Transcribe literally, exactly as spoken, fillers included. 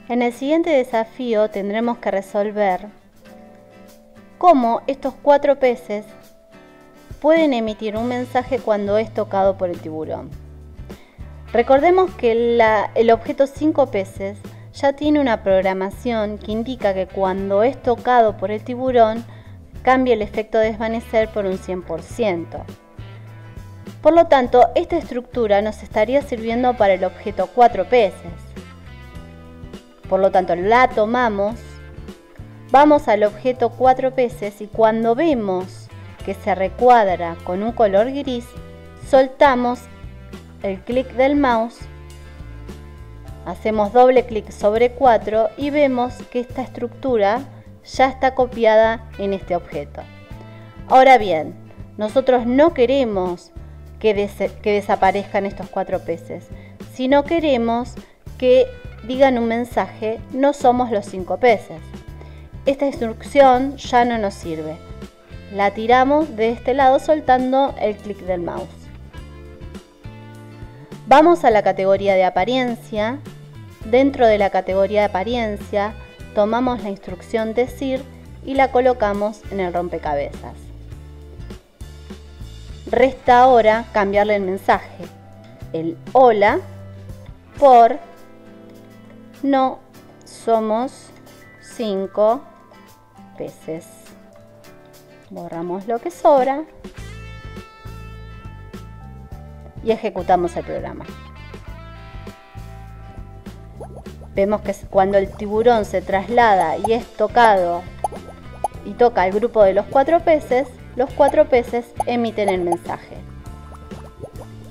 En el siguiente desafío tendremos que resolver cómo estos cuatro peces pueden emitir un mensaje cuando es tocado por el tiburón. Recordemos que la, el objeto cinco peces ya tiene una programación que indica que cuando es tocado por el tiburón cambia el efecto de desvanecer por un cien por ciento. Por lo tanto, esta estructura nos estaría sirviendo para el objeto cuatro peces. Por lo tanto, la tomamos, vamos al objeto cuatro peces y cuando vemos que se recuadra con un color gris, soltamos el clic del mouse, hacemos doble clic sobre cuatro y vemos que esta estructura ya está copiada en este objeto. Ahora bien, nosotros no queremos que, des que desaparezcan estos cuatro peces, sino queremos que digan un mensaje: no somos los cinco peces. Esta instrucción ya no nos sirve. La tiramos de este lado soltando el clic del mouse. Vamos a la categoría de apariencia. Dentro de la categoría de apariencia tomamos la instrucción decir y la colocamos en el rompecabezas. Resta ahora cambiarle el mensaje, el hola, por no somos cinco peces. Borramos lo que sobra y ejecutamos el programa. Vemos que cuando el tiburón se traslada y es tocado y toca el grupo de los cuatro peces, los cuatro peces emiten el mensaje.